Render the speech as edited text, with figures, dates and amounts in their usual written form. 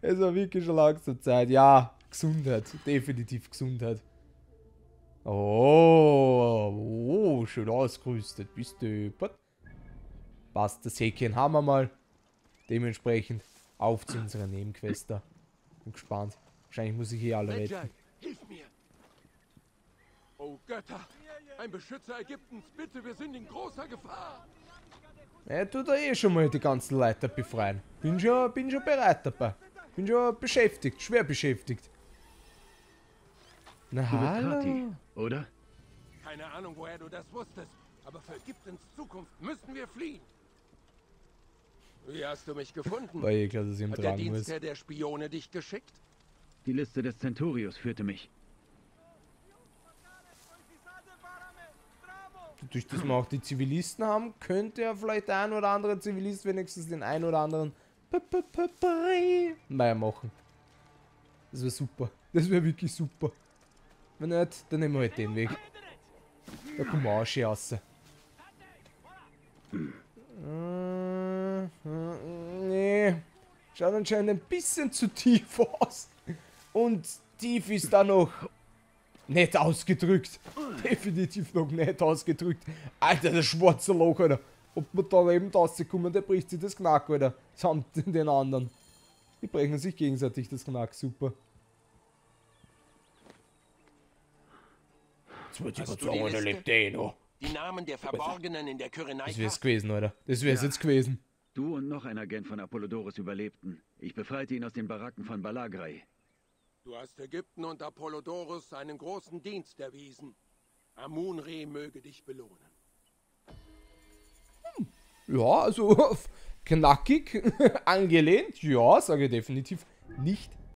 Es war wirklich schon langsam Zeit. Ja, Gesundheit. Definitiv Gesundheit. Oh, schön ausgerüstet. Bist du deppert? Passt, das Häkchen haben wir mal. Dementsprechend auf zu unserer Nebenquest da. Bin gespannt. Wahrscheinlich muss ich hier alle retten. Hilf mir! Oh Götter! Ein Beschützer Ägyptens, bitte, wir sind in großer Gefahr! Er tut da eh schon mal die ganzen Leute befreien. Bin schon bereit dabei. Bin schon beschäftigt, schwer beschäftigt. Na Du bist Hati, hallo. oder? Keine Ahnung, woher du das wusstest, aber für Ägyptens Zukunft müssen wir fliehen. Wie hast du mich gefunden? War eh klar, dass ich ihm Hat der tragen muss. Dienstherr der Spione dich geschickt? Die Liste des Centurios führte mich. Durch das wir auch die Zivilisten haben, könnte ja vielleicht der ein oder andere Zivilist wenigstens den ein oder anderen Meier machen. Das wäre super. Das wäre wirklich super. Wenn nicht, dann nehmen wir halt den Weg. Da kommen wir auch schön raus. Nee. Schaut anscheinend ein bisschen zu tief aus. Und tief ist da noch nicht ausgedrückt. Definitiv noch nicht ausgedrückt. Alter, das schwarze Loch, Alter. Ob wir da eben rauskommen, der bricht sich das Knack, Alter. Samt den anderen. Die brechen sich gegenseitig das Knack, super. Jetzt wird Hast du die Liste? lebt eh noch. Die Namen der Verborgenen in der Das wär's Kyrenaika? gewesen, Alter. Das wär's jetzt gewesen. Du und noch ein Agent von Apollodorus überlebten. Ich befreite ihn aus den Baracken von Balagrei. Du hast Ägypten und Apollodorus einen großen Dienst erwiesen. Amun-Re möge dich belohnen. Ja, also knackig angelehnt. Ja, sage ich definitiv nicht